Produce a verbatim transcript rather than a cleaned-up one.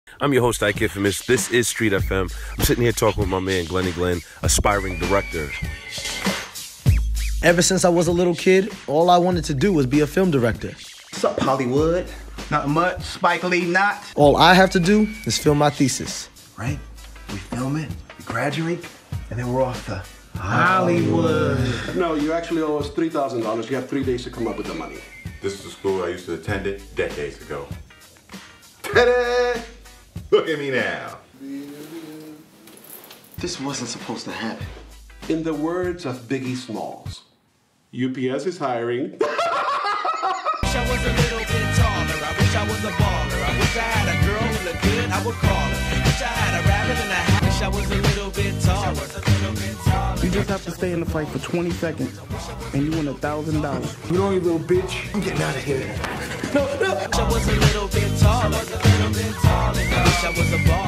I'm your host, Ike Infamous. This is Street F M. I'm sitting here talking with my man, Glenny Glenn, aspiring director. Ever since I was a little kid, all I wanted to do was be a film director. What's up, Hollywood? Not much. Spike Lee, not. All I have to do is film my thesis. Right? We film it, we graduate, and then we're off to Hollywood. No, you actually owe us three thousand dollars. You have three days to come up with the money. This is the school I used to attend it decades ago. Ta-da! Look at me now. This wasn't supposed to happen. In the words of Biggie Smalls, U P S is hiring. I was a little bit taller. I wish I was a baller. I wish I had a girl who looked good, I would call her. Wish I had a rabbit in a hat. Wish I was a little bit taller. You just have to stay in the fight for twenty seconds, and you win a thousand dollars. You know, you little bitch. I'm getting out of here. No, no. Wish I was a little bit taller. I wish I was a baller.